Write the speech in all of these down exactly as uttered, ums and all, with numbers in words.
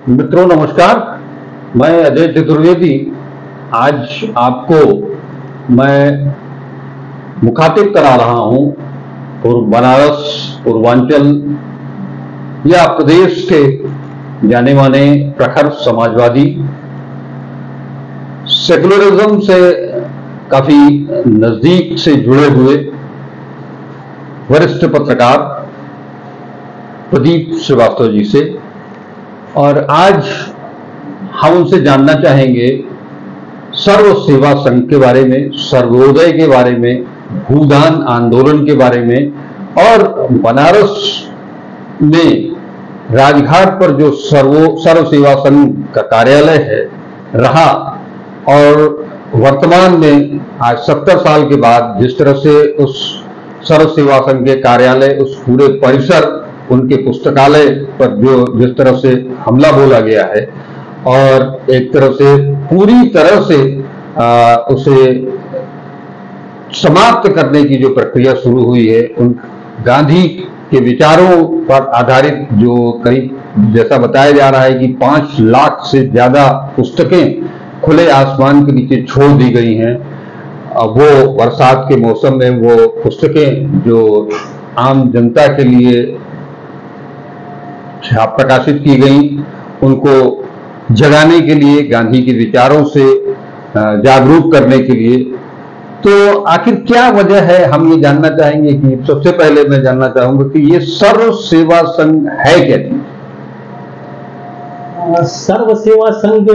मित्रों नमस्कार, मैं अजय चतुर्वेदी। आज आपको मैं मुखातिब करा रहा हूं पूर्व बनारस पूर्वांचल या प्रदेश के जाने माने प्रखर समाजवादी, सेकुलरिज्म से काफी नजदीक से जुड़े हुए वरिष्ठ पत्रकार प्रदीप श्रीवास्तव जी से। और आज हम उनसे जानना चाहेंगे सर्व सेवा संघ के बारे में, सर्वोदय के बारे में, भूदान आंदोलन के बारे में और बनारस में राजघाट पर जो सर्वो सर्व सेवा संघ का कार्यालय है रहा और वर्तमान में आज सत्तर साल के बाद जिस तरह से उस सर्व सेवा संघ के कार्यालय, उस पूरे परिसर, उनके पुस्तकालय पर जो जिस तरह से हमला बोला गया है और एक तरह से पूरी तरह से आ, उसे समाप्त करने की जो प्रक्रिया शुरू हुई है, उन गांधी के विचारों पर आधारित जो करीब जैसा बताया जा रहा है कि पांच लाख से ज्यादा पुस्तकें खुले आसमान के नीचे छोड़ दी गई हैं। वो बरसात के मौसम में वो पुस्तकें जो आम जनता के लिए प्रकाशित की गई, उनको जगाने के लिए, गांधी के विचारों से जागरूक करने के लिए। तो आखिर क्या वजह है, हम ये जानना चाहेंगे कि सबसे पहले मैं जानना चाहूंगा कि ये सर्व सेवा संघ है क्या चीज? सर्व सेवा संघ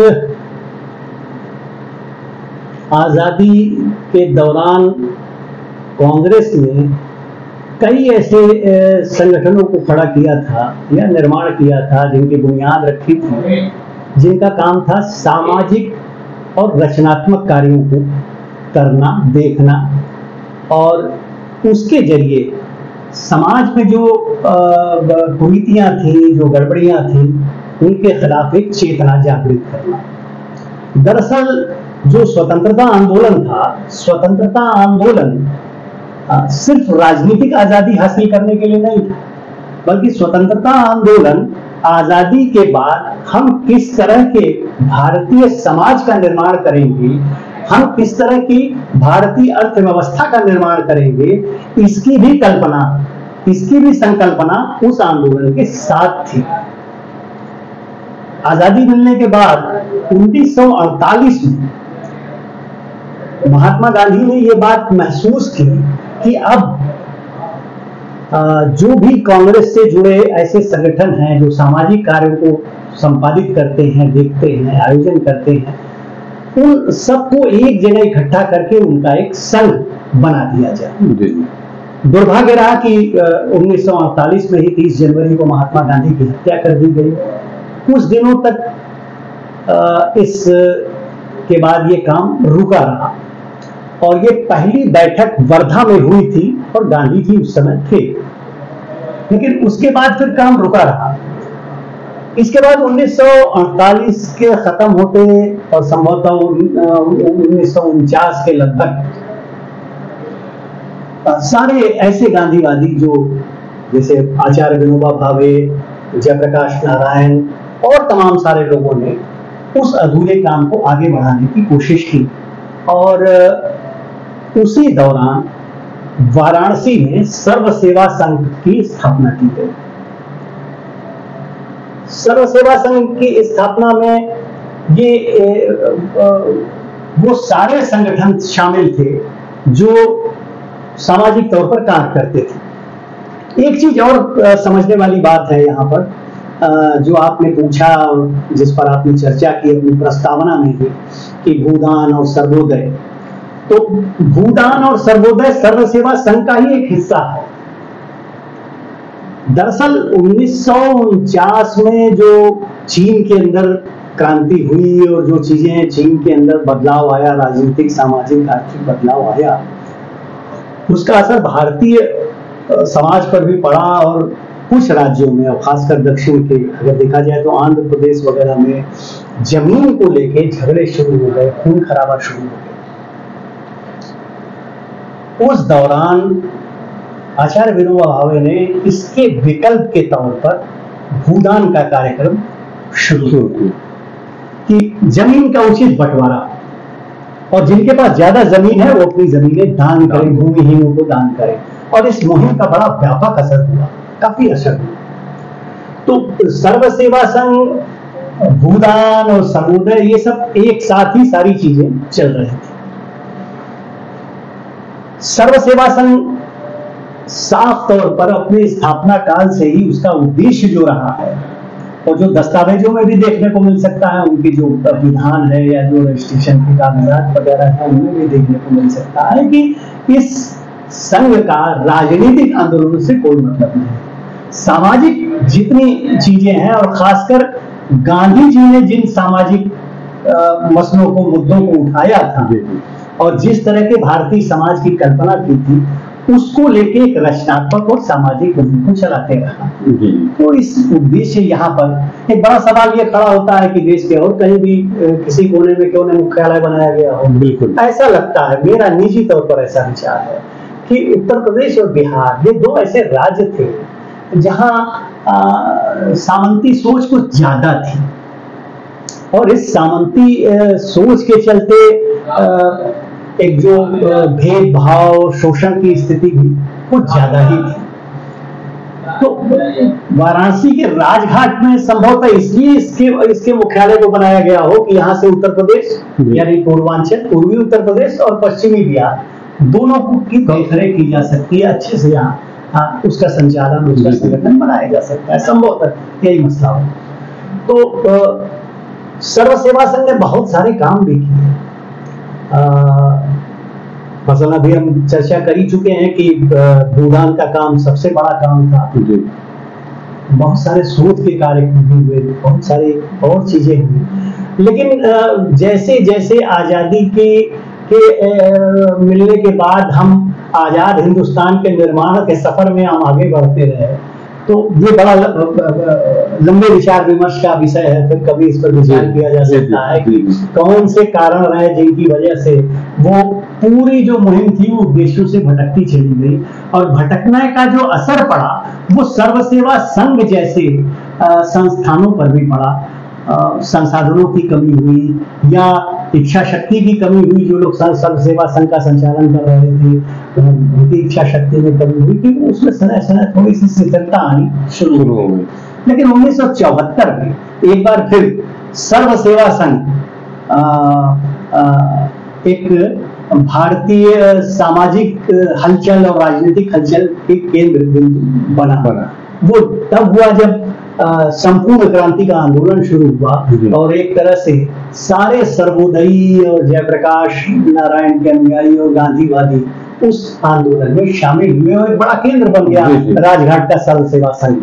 आजादी के दौरान कांग्रेस ने कई ऐसे संगठनों को खड़ा किया था या निर्माण किया था जिनकी बुनियाद रखी थी, जिनका काम था सामाजिक और रचनात्मक कार्यों को करना, देखना और उसके जरिए समाज में जो कुरीतियां थी, जो गड़बड़ियां थी, उनके खिलाफ एक चेतना जागृत करना। दरअसल जो स्वतंत्रता आंदोलन था, स्वतंत्रता आंदोलन सिर्फ राजनीतिक आजादी हासिल करने के लिए नहीं था, बल्कि स्वतंत्रता आंदोलन आजादी के बाद हम किस तरह के भारतीय समाज का निर्माण करेंगे, हम किस तरह की भारतीय अर्थव्यवस्था का निर्माण करेंगे, इसकी भी कल्पना, इसकी भी संकल्पना उस आंदोलन के साथ थी। आजादी मिलने के बाद उन्नीस सौ अड़तालीस में महात्मा गांधी ने यह बात महसूस की कि अब जो भी कांग्रेस से जुड़े ऐसे संगठन हैं जो सामाजिक कार्यों को संपादित करते हैं, देखते हैं, आयोजन करते हैं, उन सबको एक जगह इकट्ठा करके उनका एक संघ बना दिया जाए। दुर्भाग्य रहा कि उन्नीस सौ अड़तालीस में ही तीस जनवरी को महात्मा गांधी की हत्या कर दी गई। कुछ दिनों तक इस के बाद ये काम रुका रहा और ये पहली बैठक वर्धा में हुई थी और गांधी जी उस समय थे, लेकिन उसके बाद फिर काम रुका रहा। इसके बाद उन्नीस सौ अड़तालीस के खत्म होते और संभवतः उन्नीस सौ उनचास के लगभग सारे ऐसे गांधीवादी जो जैसे आचार्य विनोबा भावे, जयप्रकाश नारायण और तमाम सारे लोगों ने उस अधूरे काम को आगे बढ़ाने की कोशिश की और उसी दौरान वाराणसी में सर्व सेवा संघ की स्थापना की गई। सर्व सेवा संघ की स्थापना में ये वो सारे संगठन शामिल थे जो सामाजिक तौर पर कार्य करते थे। एक चीज और समझने वाली बात है यहाँ पर, जो आपने पूछा और जिस पर आपने चर्चा की अपनी प्रस्तावना में भी, कि भूदान और सर्वोदय। तो भूदान और सर्वोदय सर्व सेवा संघ का ही एक हिस्सा है। दरअसल उन्नीस सौ उनचास में जो चीन के अंदर क्रांति हुई और जो चीजें चीन के अंदर बदलाव आया, राजनीतिक, सामाजिक, आर्थिक बदलाव आया, उसका असर भारतीय समाज पर भी पड़ा और कुछ राज्यों में, और खासकर दक्षिण के अगर देखा जाए तो आंध्र प्रदेश वगैरह में जमीन को लेके झगड़े शुरू हो गए, खून खराबा शुरू हो गया। उस दौरान आचार्य विनोबा भावे ने इसके विकल्प के तौर पर भूदान का कार्यक्रम शुरू की कि जमीन का उचित बंटवारा, और जिनके पास ज्यादा जमीन है वो अपनी जमीनें दान करें, भूमिहीनों को दान करें। और इस मुहिम का बड़ा व्यापक असर हुआ, काफी असर हुआ। तो सर्व सेवा संघ, भूदान और सर्वोदय, ये सब एक साथ ही सारी चीजें चल रही थी। सर्व सेवा संघ साफ तौर पर अपने स्थापना काल से ही उसका उद्देश्य जो रहा है, और जो दस्तावेजों में भी देखने को मिल सकता है, उनकी जो विधान है या जो रजिस्ट्रेशन के कागजात वगैरह है उनमें भी देखने को मिल सकता है कि इस संघ का राजनीतिक आंदोलन से कोई मतलब नहीं। सामाजिक जितनी चीजें हैं, और खासकर गांधी जी ने जिन सामाजिक मसलों को, मुद्दों को उठाया था और जिस तरह के भारतीय समाज की कल्पना की थी, उसको लेके एक रचनात्मक और सामाजिक मुहिम को चलाते रहा। तो इस उद्देश्य यहाँ पर एक बड़ा सवाल ये खड़ा होता है कि देश के और कहीं भी किसी कोने में क्यों नहीं मुख्यालय बनाया गया हो। बिल्कुल ऐसा लगता है, मेरा निजी तौर पर ऐसा विचार है कि उत्तर प्रदेश और बिहार ये दो ऐसे राज्य थे जहाँ सामंती सोच कुछ ज्यादा थी, और इस सामंती सोच के चलते आ, एक जो भेदभाव, शोषण की स्थिति भी कुछ ज्यादा ही थी। तो वाराणसी के राजघाट में संभवतः इसलिए इसके इसके मुख्यालय को बनाया गया हो कि यहाँ से उत्तर प्रदेश यानी पूर्वांचल, पूर्वी उत्तर प्रदेश और पश्चिमी बिहार दोनों की देखरेख की जा सकती है अच्छे से, यहाँ उसका संचालन, उसका संगठन बनाया जा सकता है, संभवतः यही मसला हो। तो सर्व सेवा संघ ने बहुत सारे काम भी किए। मसलन अभी हम चर्चा कर ही चुके हैं कि भूदान का काम सबसे बड़ा काम था। बहुत सारे शोध के कार्य भी हुए, बहुत सारे और चीजें हुई, लेकिन जैसे जैसे आजादी के के मिलने के बाद हम आजाद हिंदुस्तान के निर्माण के सफर में हम आगे बढ़ते रहे, तो ये बड़ा लंबे विचार विमर्श का विषय है। फिर कभी इस पर विचार किया जा सकता है कि कौन से कारण रहे जिनकी वजह से वो पूरी जो मुहिम थी वो उद्देश्यों से भटकती चली गई, और भटकने का जो असर पड़ा वो सर्व सेवा संघ जैसे संस्थानों पर भी पड़ा। संसाधनों की कमी हुई या इच्छा शक्ति की कमी हुई, जो लोग सर्व सेवा संघ का संचालन कर रहे थे उनकी इच्छा शक्ति में कमी हुई कि उसमें समय समय थोड़ी सी शिथिलता आनी शुरू हो गई। लेकिन उन्नीस सौ चौहत्तर में एक बार फिर सर्व सेवा संघ एक भारतीय सामाजिक हलचल और राजनीतिक हलचल के केंद्र बिंदु बना बना वो तब हुआ जब संपूर्ण क्रांति का आंदोलन शुरू हुआ, और एक तरह से सारे सर्वोदयी और जयप्रकाश नारायण के अनुयायी और गांधीवादी उस आंदोलन में शामिल हुए, और एक बड़ा केंद्र बन गया राजघाट का सर्व सेवा संघ।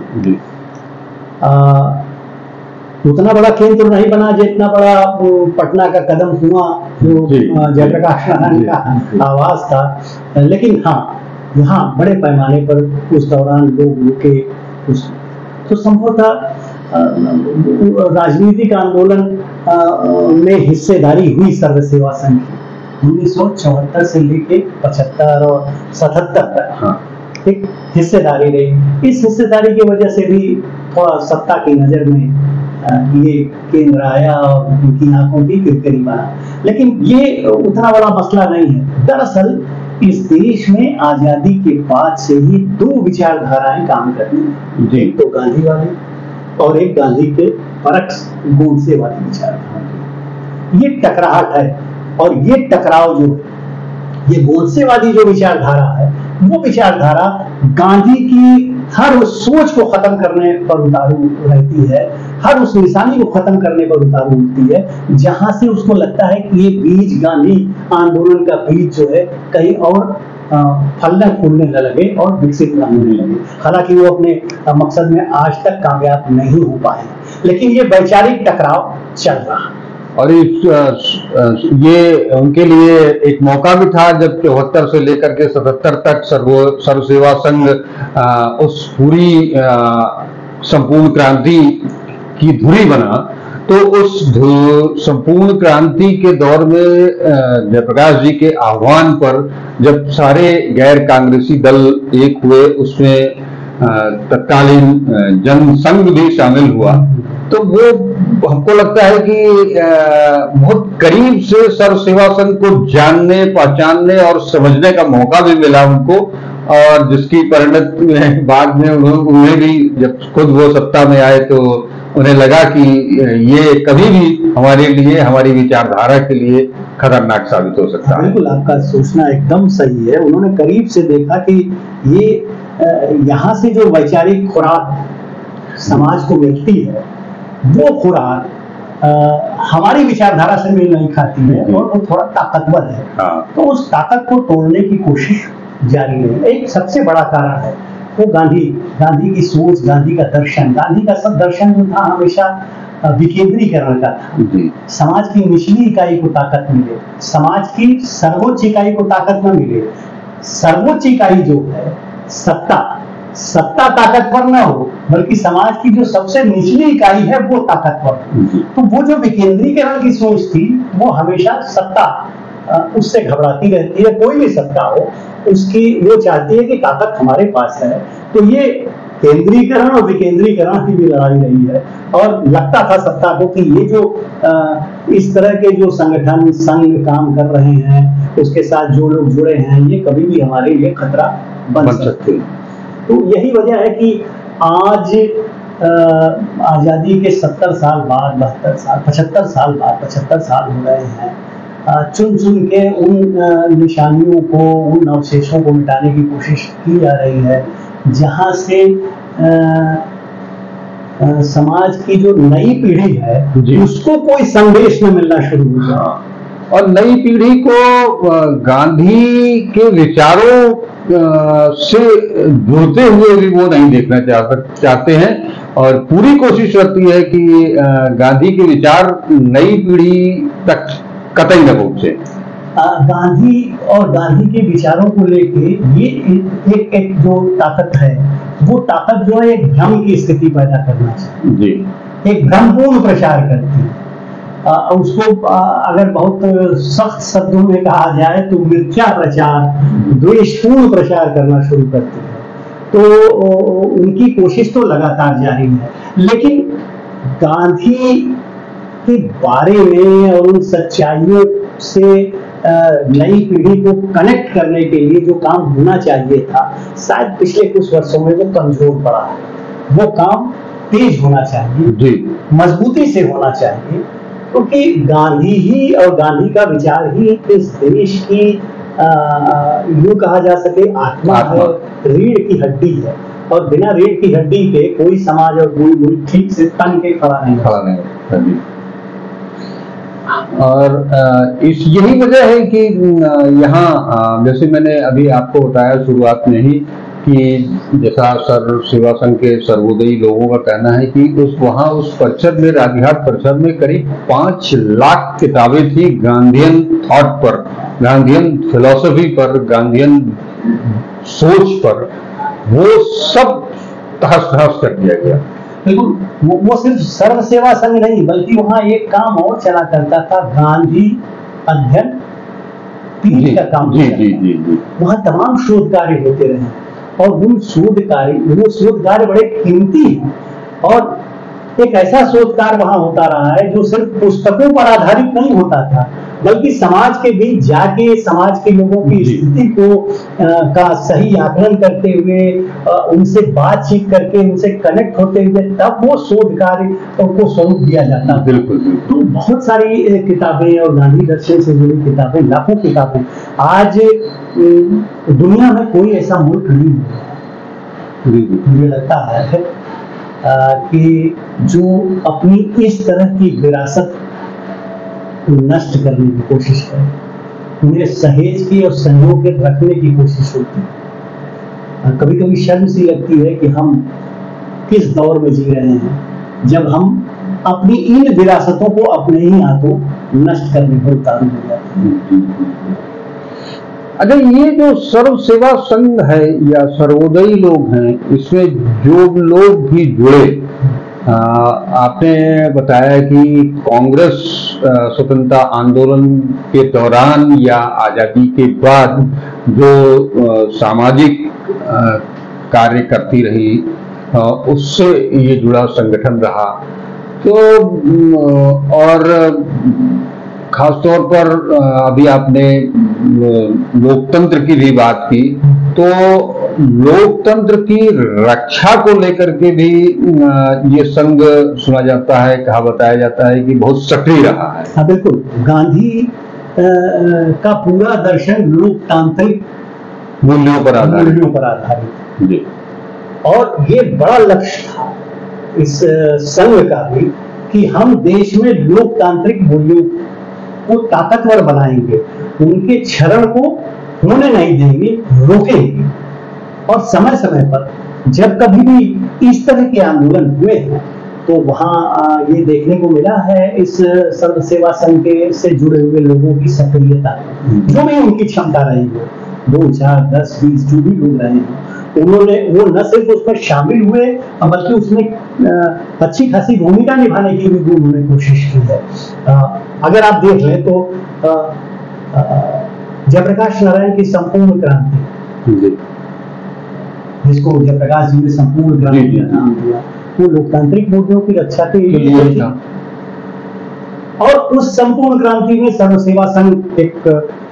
उतना बड़ा केंद्र नहीं बना जितना बड़ा पटना का कदम हुआ जो जयप्रकाश नारायण का आवाज था, लेकिन हाँ यहाँ बड़े पैमाने पर उस दौरान लोग रुके। उस तो संभवतः राजनीतिक आंदोलन में हिस्सेदारी हुई सर्व सेवा संघ की उन्नीस सौ चौहत्तर से लेके पचहत्तर और सतहत्तर तक एक हिस्सेदारी रही। इस हिस्सेदारी की वजह से भी थोड़ा सत्ता की नजर में ये केंद्र आया और उनकी आंखों की किरकिरी बना, लेकिन ये उतना बड़ा मसला नहीं है। दरअसल इस देश में आजादी के बाद से ही दो विचारधाराएं काम करती, एक तो गांधीवादी और एक गांधी के परक्ष गोडसेवादी विचारधारा। ये टकराहट है, और ये टकराव जो ये गोडसेवादी जो विचारधारा है वो विचारधारा गांधी की हर उस सोच को खत्म करने पर उतारू रहती है, हर उस निशानी को खत्म करने पर उतारू होती है जहां से उसको लगता है कि ये बीज, गांधी आंदोलन का बीज जो है कहीं और फलने फूलने न लगे और विकसित न होने लगे। हालांकि वो अपने मकसद में आज तक कामयाब नहीं हो पाए, लेकिन ये वैचारिक टकराव चल रहा है। और इस ये उनके लिए एक मौका भी था जब चौहत्तर से लेकर के सतहत्तर तक सर्व सर्व सेवा संघ उस पूरी संपूर्ण क्रांति की धुरी बना, तो उस संपूर्ण क्रांति के दौर में जयप्रकाश जी के आह्वान पर जब सारे गैर कांग्रेसी दल एक हुए, उसमें तत्कालीन जनसंघ भी शामिल हुआ, तो वो हमको लगता है कि बहुत करीब से सर्व सेवा संघ को जानने, पहचानने और समझने का मौका भी मिला उनको, और जिसकी परिणति में बाद में उन्हें भी जब खुद वो सत्ता में आए तो उन्हें लगा कि ये कभी भी हमारे लिए, हमारी विचारधारा के लिए खतरनाक साबित हो सकता है। बिल्कुल, आपका सोचना एकदम सही है। उन्होंने करीब से देखा कि ये यहाँ से जो वैचारिक खुराक समाज को मिलती है, वो खुराक हमारी विचारधारा से मेल नहीं खाती है और वो थोड़ा ताकतवर है। हाँ। तो उस ताकत को तोड़ने की कोशिश जारी है। एक सबसे बड़ा कारण है वो गांधी गांधी की सोच, गांधी का दर्शन। गांधी का सब दर्शन जो था हमेशा विकेंद्रीकरण का था। समाज की निचली इकाई को ताकत मिले, समाज की सर्वोच्च इकाई को ताकत न मिले। सर्वोच्च इकाई जो है सत्ता, सत्ता ताकतवर न हो, बल्कि समाज की जो सबसे निचली इकाई है वो ताकतवर। तो वो जो विकेंद्रीकरण की सोच थी, वो हमेशा सत्ता उससे घबराती रहती है। कोई भी सत्ता हो, उसकी वो चाहती है कि ताकत हमारे पास है। तो ये केंद्रीकरण और विकेंद्रीकरण की भी लड़ाई रही है, और लगता था सत्ता को कि ये जो आ, इस तरह के जो संगठन संघ काम कर रहे हैं, उसके साथ जो लोग जुड़े हैं, ये कभी भी हमारे लिए खतरा बन, बन सकते हैं। तो यही वजह है कि आज आजादी के सत्तर साल बाद, बहत्तर साल, पचहत्तर साल बाद, पचहत्तर साल हो रहे हैं, चुन चुन के उन निशानियों को, उन अवशेषों को मिटाने की कोशिश की जा रही है, जहां से आ, आ, समाज की जो नई पीढ़ी है उसको कोई संदेश न मिलना शुरू हो गया, और नई पीढ़ी को गांधी के विचारों से जुड़ते हुए भी वो नहीं देखना चाहते हैं, और पूरी कोशिश करती है कि गांधी के विचार नई पीढ़ी तक कतई न पहुंचे। गांधी और गांधी के विचारों को लेके ये एक एक जो ताकत है, वो ताकत जो है एक भ्रम की स्थिति पैदा करना चाहिए जी, एक भ्रमपूर्ण प्रचार करती है। आ, उसको आ, अगर बहुत सख्त शब्दों में कहा जाए तो मिथ्या प्रचार, द्वेषपूर्ण प्रचार करना शुरू करती है। तो उनकी कोशिश तो लगातार जारी है, लेकिन गांधी के बारे में और उन सच्चाइयों से नई पीढ़ी को कनेक्ट करने के लिए जो काम होना चाहिए था, शायद पिछले कुछ वर्षों में वो कमजोर पड़ा है। वो काम तेज होना चाहिए जी, मजबूती से होना चाहिए, क्योंकि गांधी ही और गांधी का विचार ही इस देश की यूं कहा जा सके आत्मा, आत्मा। है, रीढ़ की हड्डी है, और बिना रीढ़ की हड्डी के कोई समाज और कोई मुल्क ठीक से तन के खड़ा नहीं खड़ा नहीं। और इस यही वजह है कि यहाँ जैसे मैंने अभी आपको बताया शुरुआत में ही कि जैसा सर्व सेवा संघ के सर्वोदयी लोगों का कहना है कि उस वहाँ उस परिषद में, राजघाट परिषद में करीब पांच लाख किताबें थी गांधीयन थॉट पर, गांधीयन फिलॉसफी पर, गांधीयन सोच पर। वो सब तहस नहस कर दिया गया। बिल्कुल, वो सिर्फ सर्व सेवा संघ नहीं, बल्कि वहाँ एक काम और चला करता था, गांधी अध्ययन पीठ का काम। जी जी जी जी वहाँ तमाम शोध कार्य होते रहे, और उन शोध कार्य वो शोध कार्य बड़े कीमती हैं, और एक ऐसा शोध कार्य वहाँ होता रहा है जो सिर्फ पुस्तकों पर आधारित नहीं होता था, बल्कि समाज के बीच जाके समाज के लोगों की स्थिति को आ, का सही आकलन करते हुए, आ, उनसे बातचीत करके, उनसे कनेक्ट होते हुए, तब वो शोध कार्य को स्वरूप दिया जाता है। बिल्कुल। तो बहुत सारी किताबें और गांधी दर्शन से जुड़ी किताबें, लाखों किताबें। आज दुनिया में कोई ऐसा मुल्क नहीं है, मुझे लगता है आ, कि जो अपनी इस तरह की विरासत को नष्ट करने की कोशिश करे, उन्हें सहेज की और संजो के रखने की कोशिश होती है। कभी कभी शर्म सी लगती है कि हम किस दौर में जी रहे हैं, जब हम अपनी इन विरासतों को अपने ही हाथों नष्ट करने पर उतारू हो जाते हैं। अगर ये जो सर्व सेवा संघ है या सर्वोदयी लोग हैं, इसमें जो लोग भी जुड़े, आ, आपने बताया कि कांग्रेस स्वतंत्रता आंदोलन के दौरान या आज़ादी के बाद जो आ, सामाजिक आ, कार्य करती रही, उससे ये जुड़ा संगठन रहा। तो और खासतौर पर अभी आपने लोकतंत्र की भी बात की, तो लोकतंत्र की रक्षा को लेकर के भी ये संघ सुना जाता है, कहा बताया जाता है कि बहुत सक्रिय रहा है। हाँ बिल्कुल, गांधी का पूरा दर्शन लोकतांत्रिक मूल्यों पर आधारित मूल्यों पर आधारित जी। और ये बड़ा लक्ष्य था इस संघ का भी कि हम देश में लोकतांत्रिक मूल्यों को ताकतवर बनाएंगे, उनके क्षरण को होने नहीं देंगे, रोकेंगे। और समय समय पर जब कभी भी इस तरह के आंदोलन हुए हैं तो वहाँ ये देखने को मिला है इस सर्व सेवा संघ के से जुड़े हुए लोगों की सक्रियता, जो भी उनकी क्षमता रही हो, दो चार दस बीस जो भी लोग रहे हैं, उन्होंने वो न सिर्फ उसमें शामिल हुए बल्कि उसमें अच्छी खासी भूमिका निभाने की भी उन्होंने कोशिश की है। अगर आप देख लें तो जयप्रकाश नारायण की संपूर्ण क्रांति, जिसको जयप्रकाश जी ने संपूर्ण क्रांति का नाम दिया, वो लोकतांत्रिक मूल्यों की रक्षा के लिए था। और उस संपूर्ण क्रांति में सर्व सेवा संघ एक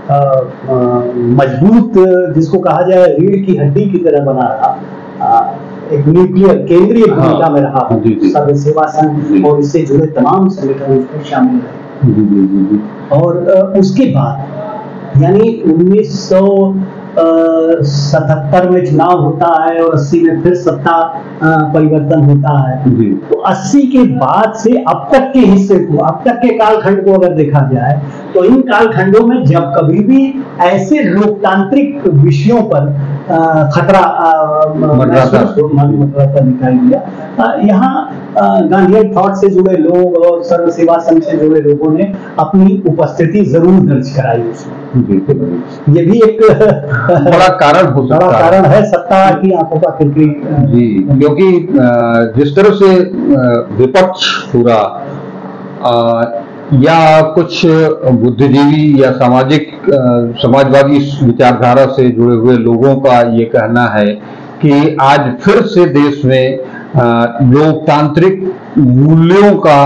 मजबूत, जिसको कहा जाए रीढ़ की हड्डी की तरह बना रहा, एक न्यूक्लियर केंद्रीय भूमिका में रहा सर्व सेवा संघ, और इससे जुड़े तमाम संगठन उसमें शामिल रहे। और उसके बाद यानी उन्नीस सौ सतहत्तर में चुनाव होता है और अस्सी में फिर सत्ता परिवर्तन होता है। तो अस्सी के बाद से अब तक के हिस्से को, अब तक के कालखंड को अगर देखा जाए तो इन कालखंडों में जब कभी भी ऐसे लोकतांत्रिक विषयों पर खतरा मंडराता दिखाई दिया, यहाँ गांधीयन थॉट से जुड़े लोग और सर्व सेवा संघ से जुड़े लोगों ने अपनी उपस्थिति जरूर दर्ज कराई उसमें। ये भी एक बड़ा कारण हो सकता बड़ा कारण है सत्ता की आंखों का खिड़की जी, क्योंकि जिस तरह से विपक्ष पूरा या कुछ बुद्धिजीवी या सामाजिक समाजवादी विचारधारा से जुड़े हुए लोगों का ये कहना है कि आज फिर से देश में लोकतांत्रिक मूल्यों का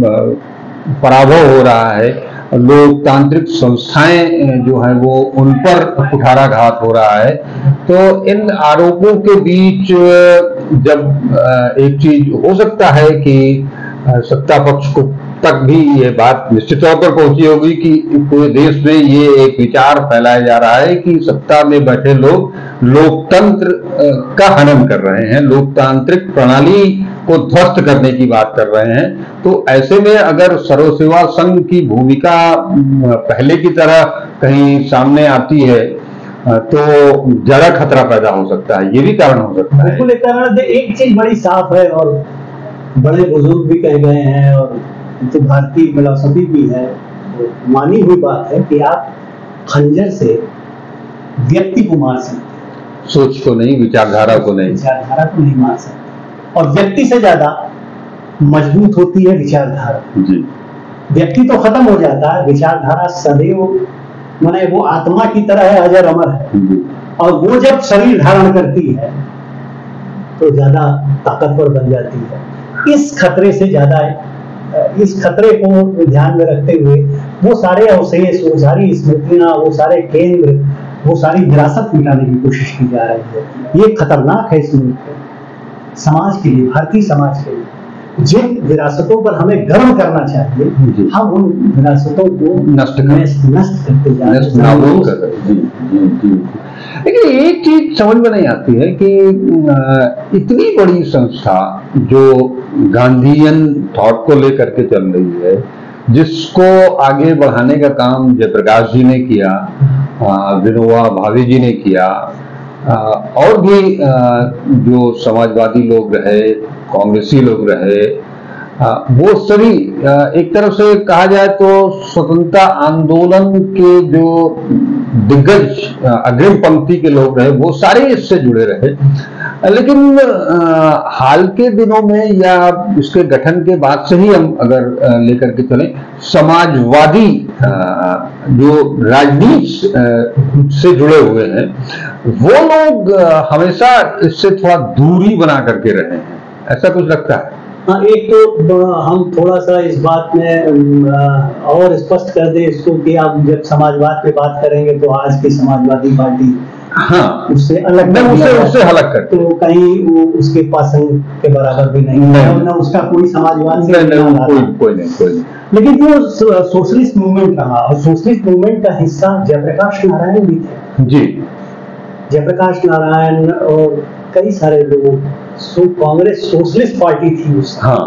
पराभव हो रहा है, लोकतांत्रिक संस्थाएं जो है वो उन पर कुठाराघात हो रहा है। तो इन आरोपों के बीच जब एक चीज हो सकता है कि सत्ता पक्ष को तक भी ये बात निश्चित तौर पर पहुंची होगी कि पूरे देश में ये एक विचार फैलाया जा रहा है कि सत्ता में बैठे लोग लोकतंत्र का हनन कर रहे हैं, लोकतांत्रिक प्रणाली को ध्वस्त करने की बात कर रहे हैं। तो ऐसे में अगर सर्व सेवा संघ की भूमिका पहले की तरह कहीं सामने आती है तो ज्यादा खतरा पैदा हो सकता है, ये भी कारण हो सकता है। बिल्कुल एक कारण, एक चीज बड़ी साफ है और बड़े बुजुर्ग भी कह गए हैं और तो भारतीय फिलॉसफी भी है, मानी हुई बात है कि आप खंजर से व्यक्ति को मार सकते, सोच को नहीं, विचारधारा को नहीं, विचारधारा को नहीं मार सकते। और व्यक्ति से ज्यादा मजबूत होती है विचारधारा जी। व्यक्ति तो खत्म हो जाता है, विचारधारा सदैव माने वो आत्मा की तरह है, अजर अमर है। और वो जब शरीर धारण करती है तो ज्यादा ताकतवर बन जाती है। इस खतरे से ज्यादा, इस खतरे को ध्यान में रखते हुए वो सारे अवशेष, वो सारी स्मृतियां, वो सारे केंद्र, वो सारी विरासत मिटाने की कोशिश की जा रही है। ये खतरनाक है इस समाज के लिए, भारतीय समाज के लिए। जिन विरासतों पर हमें गर्व करना चाहिए, हम उन विरासतों को नष्ट नष्ट करते जा रहे हैं। लेकिन एक चीज समझ में नहीं आती है कि इतनी बड़ी संस्था जो गांधीयन थॉट को लेकर के चल रही है, जिसको आगे बढ़ाने का काम जयप्रकाश जी ने किया, विनोबा भावे जी ने किया, और भी जो समाजवादी लोग रहे, कांग्रेसी लोग रहे, वो सभी एक तरफ से कहा जाए तो स्वतंत्रता आंदोलन के जो दिग्गज अग्रिम पंक्ति के लोग रहे, वो सारे इससे जुड़े रहे। लेकिन हाल के दिनों में या इसके गठन के बाद से ही हम अगर लेकर के चलें, समाजवादी जो राजनीति से जुड़े हुए हैं वो लोग हमेशा इससे थोड़ा दूरी बना करके रहे हैं, ऐसा कुछ लगता है? हाँ, एक तो हम थोड़ा सा इस बात में और स्पष्ट कर दें इसको कि आप जब समाजवाद पे बात करेंगे तो आज की समाजवादी पार्टी हाँ उससे अलग उससे उससे अलग कर तो कहीं वो उसके पासन के बराबर भी नहीं है और न उसका कोई समाजवाद से नहीं, नहीं, कोई, कोई नहीं कोई नहीं। लेकिन जो सोशलिस्ट मूवमेंट रहा और सोशलिस्ट मूवमेंट का हिस्सा जयप्रकाश नारायण भी थे जी। जयप्रकाश नारायण और कई सारे लोग, सो कांग्रेस सोशलिस्ट पार्टी थी उस हाँ।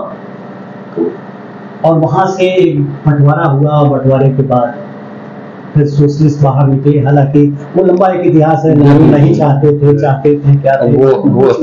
और वहां से बंटवारा हुआ, बंटवारे के बाद फिर सोशलिस्ट बाहर निकले। हालांकि वो लंबा एक इतिहास है, नेहरू नहीं चाहते थे, चाहते थे क्या थे वो, वो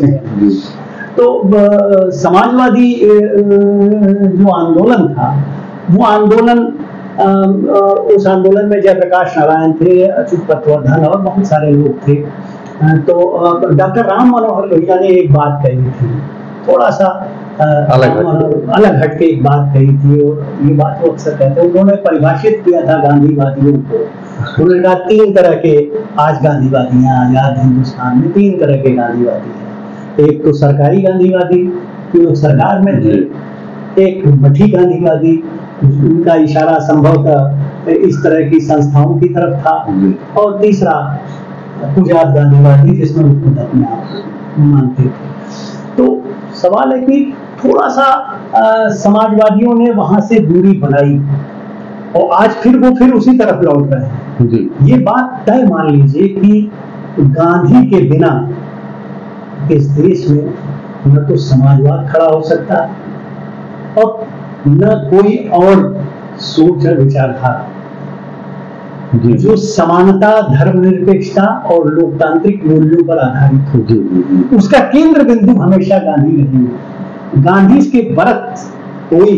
तो समाजवादी जो आंदोलन था वो आंदोलन उस आंदोलन में जयप्रकाश नारायण थे, अच्युत पटवर्धन और बहुत सारे लोग थे। तो डॉक्टर राम मनोहर लोहिया ने एक बात कही थी, थोड़ा सा अलग अलग हटके एक बात कही थी और ये बात वो अक्सर कहते हैं। उन्होंने परिभाषित किया था गांधीवादियों को। उन्होंने कहा तीन तरह के आज गांधीवादी हैं आजाद हिंदुस्तान में, तीन तरह के गांधीवादी हैं। एक तो सरकारी गांधीवादी जो सरकार में थे, एक मठी गांधीवादी उनका इशारा संभवतः इस तरह की संस्थाओं की तरफ था, और तीसरा गुजरात गांधीवादी जिसमें वो खुद अपने आप मानते थे। तो सवाल है कि थोड़ा सा आ, समाजवादियों ने वहां से दूरी बनाई और आज फिर वो फिर उसी तरफ लौट रहे हैं जी। ये बात तय मान लीजिए कि गांधी के बिना इस देश में न तो समाजवाद खड़ा हो सकता और न कोई और सोच और विचारधारा जो समानता, धर्मनिरपेक्षता और लोकतांत्रिक मूल्यों पर आधारित हो। उसका केंद्र बिंदु हमेशा गांधी रहे। गांधी के बरत कोई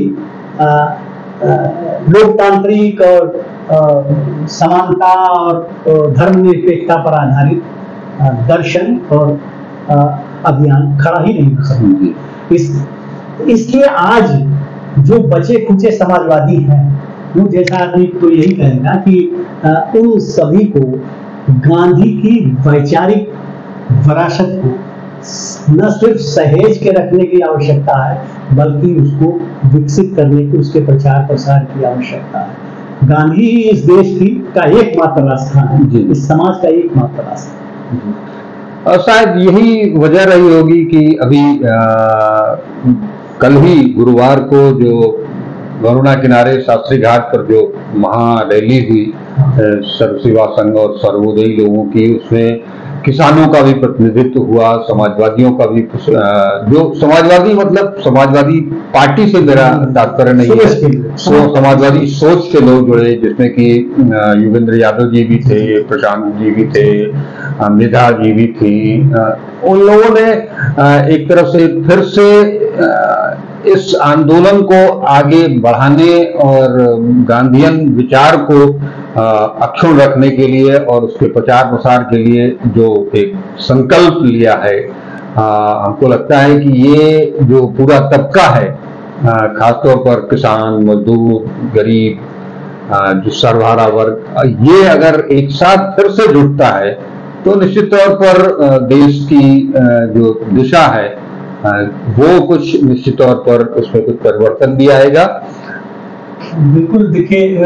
लोकतांत्रिक और आ, समानता और धर्मनिरपेक्षता पर आधारित दर्शन और आ, अभियान खड़ा ही नहीं हो सकता। इस इसलिए आज जो बचे खुचे समाजवादी हैं वो जैसा आदमी तो यही कहेगा कि आ, उन सभी को गांधी की वैचारिक विरासत को न सिर्फ सहेज के रखने की आवश्यकता है बल्कि उसको विकसित करने की, उसके प्रचार प्रसार की आवश्यकता है। गांधी ही इस देश की का एकमात्र रास्ता है, इस समाज का एकमात्र रास्ता। और शायद यही वजह रही होगी कि अभी आ, कल ही गुरुवार को जो वरुणा किनारे शास्त्री घाट पर जो महारैली हुई सर्व सेवा संघ और सर्वोदयी लोगों की, उसमें किसानों का भी प्रतिनिधित्व हुआ, समाजवादियों का भी, जो समाजवादी मतलब समाजवादी पार्टी से मेरा तात्पर्य नहीं है, सो समाजवादी सोच के लोग जुड़े, जिसमें कि योगेंद्र यादव जी भी थे, प्रशांत जी भी थे, मृधा जी भी थी। उन लोगों ने एक तरफ से फिर से इस आंदोलन को आगे बढ़ाने और गांधीयन विचार को अक्षुण्ण रखने के लिए और उसके प्रचार प्रसार के लिए जो एक संकल्प लिया है, आ, हमको लगता है कि ये जो पूरा तबका है, खासतौर पर किसान, मजदूर, गरीब, आ, जो सर्वहारा वर्ग, ये अगर एक साथ फिर से जुटता है तो निश्चित तौर पर देश की जो दिशा है वो कुछ निश्चित तौर पर उसमें कुछ परिवर्तन भी आएगा। बिल्कुल, देखिए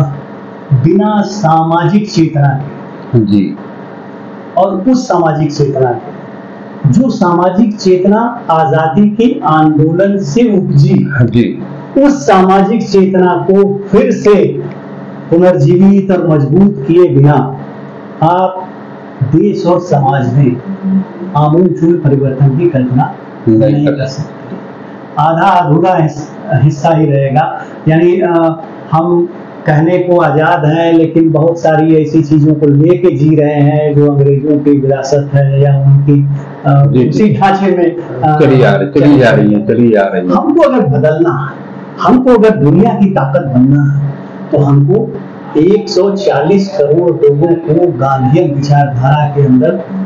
बिना सामाजिक चेतना के जी और उस सामाजिक चेतना के जो सामाजिक चेतना आजादी के आंदोलन से उपजी जी, उस सामाजिक चेतना को फिर से पुनर्जीवित और मजबूत किए बिना आप देश और समाज में आमूलचूल परिवर्तन की कल्पना नहीं कर सकते। आधा अधूरा हिस्सा ही रहेगा। यानी आ, हम कहने को आजाद हैं लेकिन बहुत सारी ऐसी चीजों को लेके जी रहे हैं जो अंग्रेजों की विरासत है या उनकी उसी ढांचे में चली आ रही चली जा रही है चली जा रही है। हमको अगर बदलना है, हमको अगर दुनिया की ताकत बनना है, तो हमको एक सौ चालीस करोड़ लोगों को गांधीयन विचारधारा के अंदर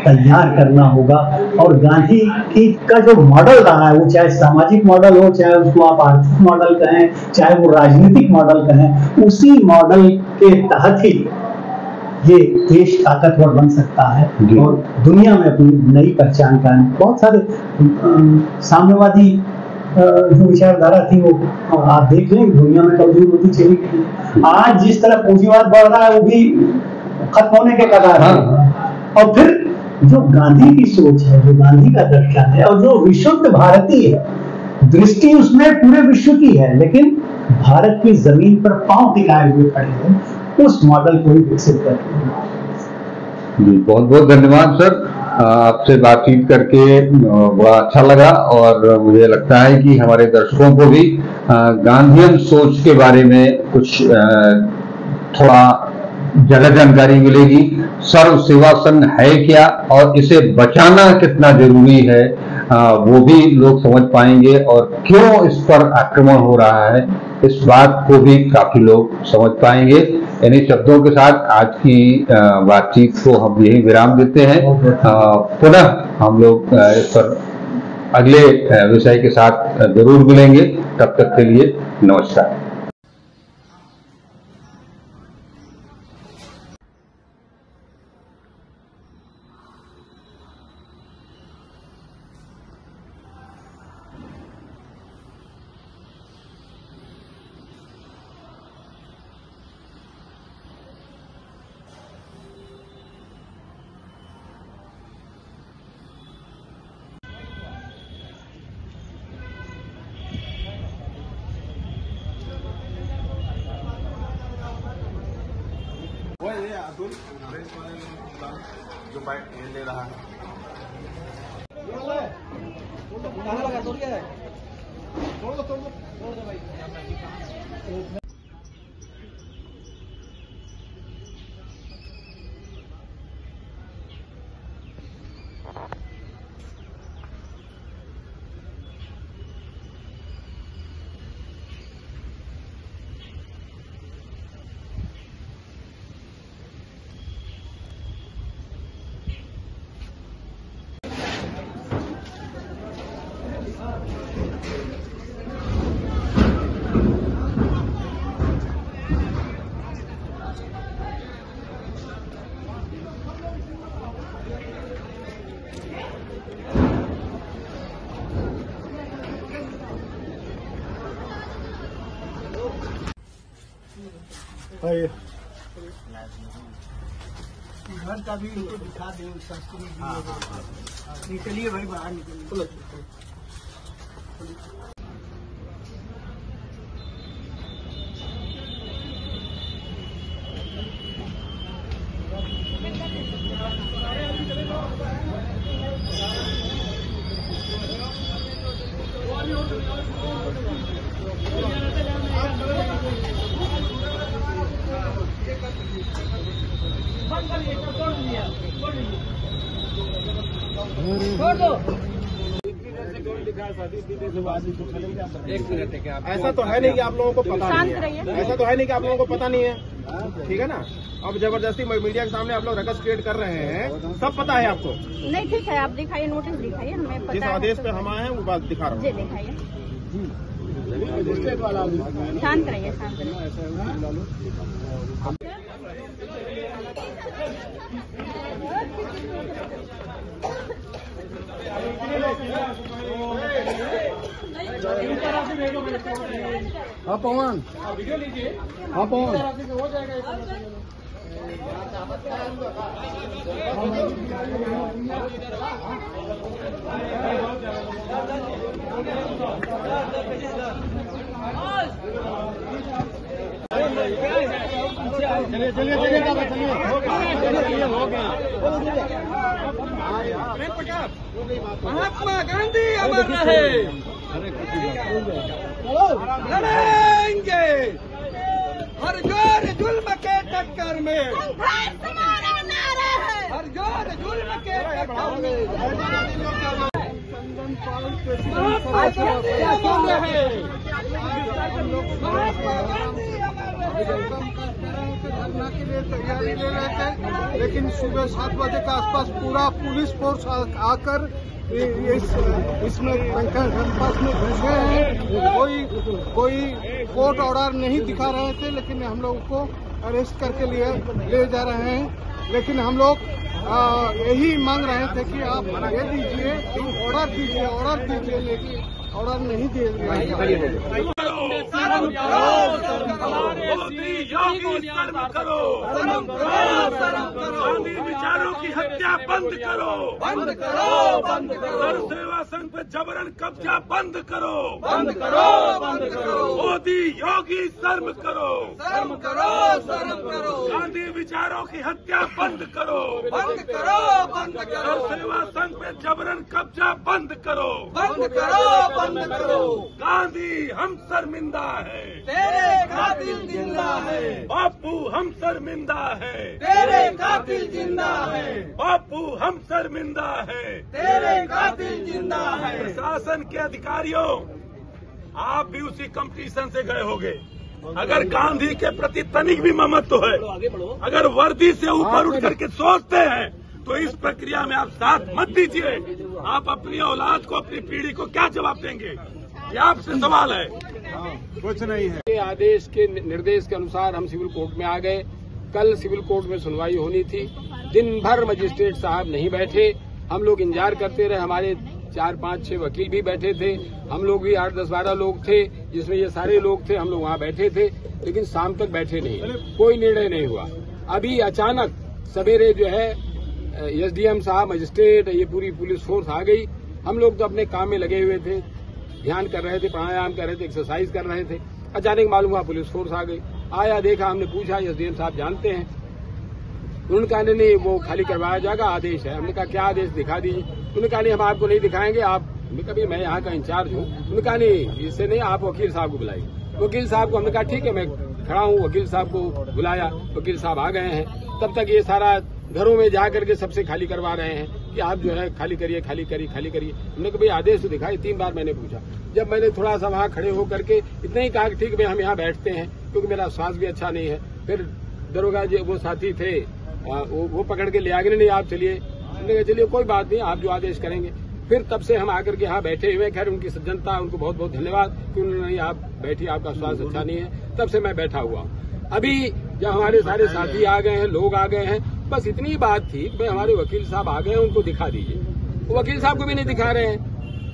तैयार करना होगा। और गांधी की का जो मॉडल रहा है, वो चाहे सामाजिक मॉडल हो, चाहे उसको आप आर्थिक मॉडल कहें, चाहे वो राजनीतिक मॉडल कहें, उसी मॉडल के तहत ही ये देश ताकतवर बन सकता है और दुनिया में अपनी नई पहचान कायम। बहुत सारे साम्यवादी जो विचारधारा थी वो आप देख लें दुनिया में कमजोर होती चली गई। आज जिस तरह पूंजीवाद बढ़ रहा है वो भी खत्म होने के कगार है। और फिर जो गांधी की सोच है, जो गांधी का दर्शन है और जो विशुद्ध भारतीय है, दृष्टि उसमें पूरे विश्व की है, लेकिन भारत की जमीन पर पांव टिकाए हुए खड़े हैं, उस मॉडल को ही विकसित करते जी। बहुत बहुत धन्यवाद सर, आपसे बातचीत करके बड़ा अच्छा लगा और मुझे लगता है कि हमारे दर्शकों को भी गांधीयन सोच के बारे में कुछ थोड़ा ज्यादा जानकारी मिलेगी। सर्व सेवा संघ है क्या और इसे बचाना कितना जरूरी है वो भी लोग समझ पाएंगे और क्यों इस पर आक्रमण हो रहा है इस बात को भी काफी लोग समझ पाएंगे। इन्हीं शब्दों के साथ आज की बातचीत को हम यही विराम देते हैं। पुनः हम लोग इस पर अगले विषय के साथ जरूर मिलेंगे। तब तक के लिए नमस्कार। जो बाइक ले रहा है घर का भी उनको दिखा दें संस्कृति। निकलिए भाई बाहर निकलिए। ऐसा तो है नहीं कि आप लोगों को पता नहीं है, ऐसा तो है नहीं कि आप लोगों को पता नहीं है, ठीक है ना। अब जबरदस्ती मीडिया के सामने आप लोग रकस क्रिएट कर रहे हैं, सब पता है आपको। नहीं ठीक है, आप दिखाइए, नोटिस दिखाइए, हमें पता। जिस आदेश पे हम आए हैं वो बात दिखा रहा हूँ। दिखाइए, शांत रहिए, शांत रहिए। हाँ पवन, हाँ पवन, हो जाएगा। चलिए चलिए चलिए चलिए हो गया। महात्मा गांधी अमर रहे, लड़ेंगे हर जोर जुल्म के टक्कर में, हर जोर जुल्म के टक्कर में। महात्मा गांधी अमर रहे, महात्मा गांधी अमर रहे। लिए तैयारी ले रहे थे, लेकिन सुबह सात बजे के आसपास पूरा पुलिस फोर्स आकर इस इसमें कैंपस में घुसे हैं। कोई कोई कोर्ट ऑर्डर नहीं दिखा रहे थे, लेकिन हम लोगों को अरेस्ट करके लिए ले जा रहे हैं। लेकिन हम लोग यही मांग रहे थे कि आप ये दीजिए, ऑर्डर दीजिए, ऑर्डर दीजिए, लेकिन ऑर्डर नहीं दिए गए। गांधी विचारों की हत्या बंद करो, बंद करो, बंद करो। सर्व सेवा संघ पे जबरन कब्जा बंद करो, बंद करो, बंद करो। मोदी योगी शर्म करो, शर्म करो, शर्म करो। गांधी विचारों की हत्या बंद करो, बंद करो, बंद करो। सर्व सेवा संघ पे जबरन कब्जा बंद करो, बंद करो, बंद करो। गांधी हम शर्मिंदा है, तेरे कातिल जिंदा है। बापू हम शर्मिंदा है, तेरे कातिल जिंदा है। बापू हम शर्मिंदा है, तेरे कातिल जिंदा है। प्रशासन के अधिकारियों, आप भी उसी कंपटीशन से गए होंगे। अगर गांधी के प्रति तनिक भी ममत्व है, अगर वर्दी से ऊपर उठ करके सोचते हैं, तो इस प्रक्रिया में आप साथ मत दीजिए। आप अपनी औलाद को, अपनी पीढ़ी को क्या जवाब देंगे? ये आपसे सवाल है। कुछ नहीं है। आदेश के निर्देश के अनुसार हम सिविल कोर्ट में आ गए। कल सिविल कोर्ट में सुनवाई होनी थी। दिन भर मजिस्ट्रेट साहब नहीं बैठे, हम लोग इंतजार करते रहे। हमारे चार पांच छह वकील भी बैठे थे, हम लोग भी आठ दस बारह लोग थे, जिसमें ये सारे लोग थे। हम लोग वहां बैठे थे, लेकिन शाम तक बैठे नहीं, कोई निर्णय नहीं हुआ। अभी अचानक सवेरे जो है एसडीएम साहब, मजिस्ट्रेट, ये पूरी पुलिस फोर्स आ गई। हम लोग तो अपने काम में लगे हुए थे, ध्यान कर रहे थे, प्राणायाम कर रहे थे, एक्सरसाइज कर रहे थे। अचानक मालूम हुआ पुलिस फोर्स आ गई। आया, देखा, हमने पूछा एसडीएम साहब जानते हैं? उन्होंने कहा नहीं, वो खाली करवाया जाएगा, आदेश है। हमने कहा क्या आदेश, दिखा दीजिए। उन्होंने कहा नहीं, हम आपको नहीं दिखाएंगे। आप, कभी मैं यहाँ का इंचार्ज हूँ। उन्होंने कहा नहीं, इससे नहीं, आप वकील साहब को बुलाइए। वकील साहब को हमने कहा ठीक है, मैं खड़ा हूँ। वकील साहब को बुलाया, वकील साहब आ गए हैं। तब तक ये सारा घरों में जा करके सबसे खाली करवा रहे हैं कि आप जो है खाली करिए, खाली करिए, खाली करिए। हमने कहा भाई आदेश तो दिखाई। तीन बार मैंने पूछा। जब मैंने थोड़ा सा वहां खड़े होकर के इतना ही कहा कि ठीक है हम यहाँ बैठते हैं, क्योंकि मेरा स्वास्थ्य भी अच्छा नहीं है। फिर दरोगा जी, वो साथी थे, वो, वो पकड़ के ले आ गए, नहीं आप चलिए। हमने कहा चलिए कोई बात नहीं, आप जो आदेश करेंगे। फिर तब से हम आकर के यहाँ बैठे हुए। खैर उनकी सज्जनता, उनको बहुत बहुत धन्यवाद कि उन्होंने आप बैठिए, आपका स्वास्थ्य अच्छा नहीं है। तब से मैं बैठा हुआ। अभी जब हमारे सारे साथी आ गए हैं, लोग आ गए हैं, बस इतनी बात थी कि भाई हमारे वकील साहब आ गए हैं, उनको दिखा दीजिए। वो वकील साहब को भी नहीं दिखा रहे हैं।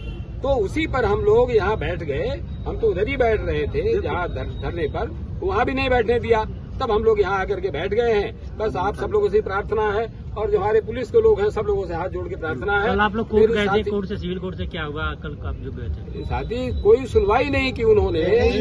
तो उसी पर हम लोग यहाँ बैठ गए। हम तो उधर ही बैठ रहे थे जहाँ धरने पर, वहाँ भी नहीं बैठने दिया। तब हम लोग यहाँ आकर के बैठ गए हैं। बस आप सब लोगों से प्रार्थना है, और जो हमारे पुलिस के लोग हैं, सब लोगों से हाथ जोड़ के प्रार्थना है। कल आप लोग कोर्ट गए थे, कोर्ट से, सिविल कोर्ट से क्या हुआ? कल आप जो गए थे, साथी कोई सुनवाई नहीं की उन्होंने,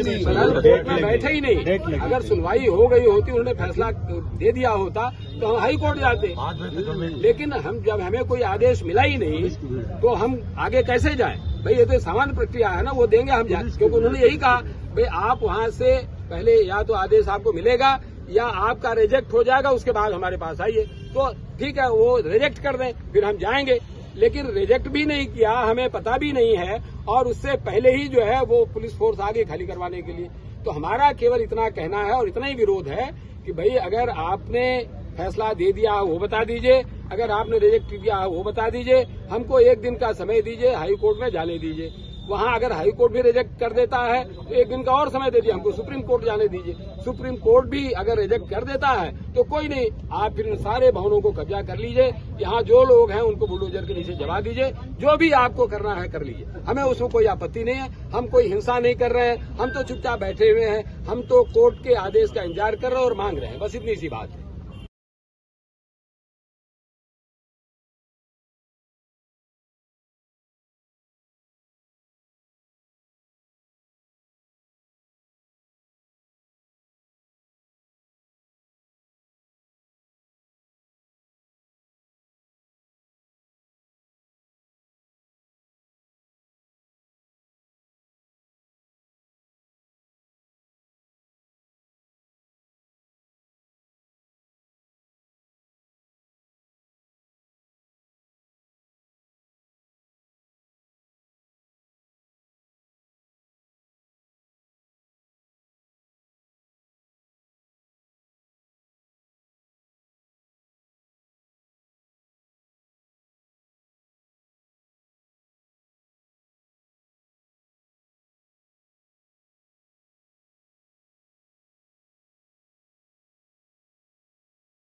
कोर्ट में बैठे ही नहीं। अगर सुनवाई हो गई होती, उन्होंने फैसला दे दिया होता, तो हम हाई कोर्ट जाते। लेकिन हम जब हमें कोई आदेश मिला ही नहीं, तो हम आगे कैसे जाएं? भाई ये तो सामान्य प्रक्रिया है ना, वो देंगे हम जाए। क्योंकि उन्होंने यही कहा भाई आप वहां से पहले या तो आदेश आपको मिलेगा या आपका रिजेक्ट हो जाएगा, उसके बाद हमारे पास आइए। तो ठीक है, वो रिजेक्ट कर दें, फिर हम जाएंगे। लेकिन रिजेक्ट भी नहीं किया, हमें पता भी नहीं है, और उससे पहले ही जो है वो पुलिस फोर्स आ गई खाली करवाने के लिए। तो हमारा केवल इतना कहना है और इतना ही विरोध है कि भाई अगर आपने फैसला दे दिया वो बता दीजिए, अगर आपने रिजेक्ट किया वो बता दीजिए। हमको एक दिन का समय दीजिए, हाई कोर्ट में जाने दीजिए। वहां अगर हाई कोर्ट भी रिजेक्ट कर देता है तो एक दिन का और समय दे दिए, हमको सुप्रीम कोर्ट जाने दीजिए। सुप्रीम कोर्ट भी अगर रिजेक्ट कर देता है तो कोई नहीं, आप फिर इन सारे भवनों को कब्जा कर लीजिए। यहाँ जो लोग हैं उनको बुलडोजर के नीचे जमा दीजिए। जो भी आपको करना है कर लीजिए, हमें उसमें कोई आपत्ति नहीं है। हम कोई हिंसा नहीं कर रहे हैं, हम तो चुपचाप बैठे हुए हैं। हम तो कोर्ट के आदेश का इंतजार कर रहे हैं और मांग रहे हैं, बस इतनी सी बात है।